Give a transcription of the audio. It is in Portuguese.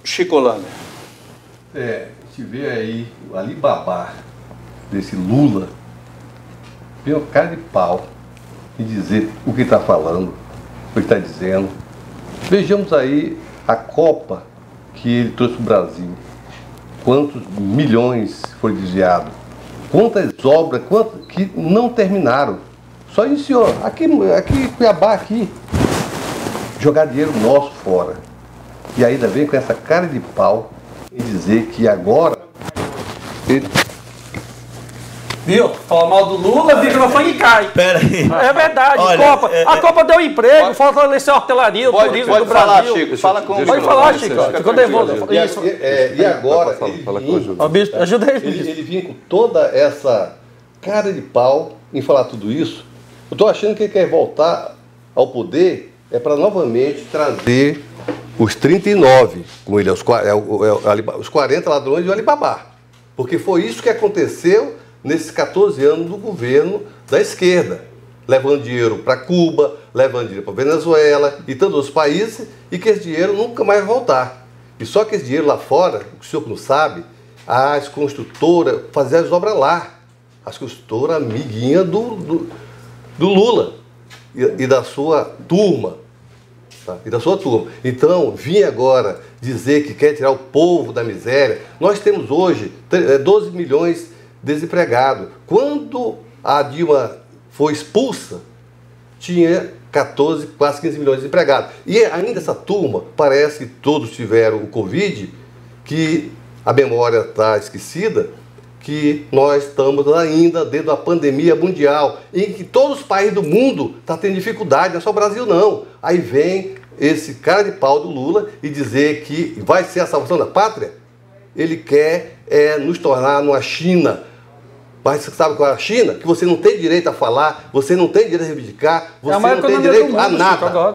Chicolândia. A gente vê aí o Alibaba desse Lula, tem uma cara de pau em dizer o que está falando, o que está dizendo. Vejamos aí a Copa que ele trouxe para o Brasil. Quantos milhões foram desviados? Quantas obras que não terminaram? Só iniciou. Aqui Cuiabá, aqui. Jogar dinheiro nosso fora. E ainda vem com essa cara de pau em dizer que agora ele... Viu? Fala mal do Lula, o microfone cai. Pera aí. É verdade, Olha, Copa. A Copa deu emprego, fortaleceu a hotelaria, o turismo do Brasil. Falar, Chico. Fala com Pode falar, Chico. Ficou nervoso. E agora Ajuda ele. ele vinha com toda essa cara de pau em falar tudo isso. Eu estou achando que ele quer voltar ao poder para novamente trazer os 39, como ele é, os 40 ladrões de Alibaba. Porque foi isso que aconteceu nesses 14 anos do governo da esquerda, levando dinheiro para Cuba, levando dinheiro para Venezuela e tantos outros países, e que esse dinheiro nunca mais vai voltar. E só que esse dinheiro lá fora, o senhor não sabe, as construtoras faziam as obras lá, as construtoras amiguinhas do Lula e da sua turma. Tá? E da sua turma. Então, vim agora dizer que quer tirar o povo da miséria. Nós temos hoje 12 milhões desempregados. Quando a Dilma foi expulsa, tinha 14, quase 15 milhões de desempregados. E ainda essa turma, parece que todos tiveram o Covid, que a memória está esquecida, que nós estamos ainda dentro da pandemia mundial, em que todos os países do mundo estão tendo dificuldade, não é só o Brasil não. Aí vem esse cara de pau do Lula e dizer que vai ser a salvação da pátria. Ele quer nos tornar uma China. Mas você sabe qual é a China? Que você não tem direito a falar, você não tem direito a reivindicar, você não tem direito a nada.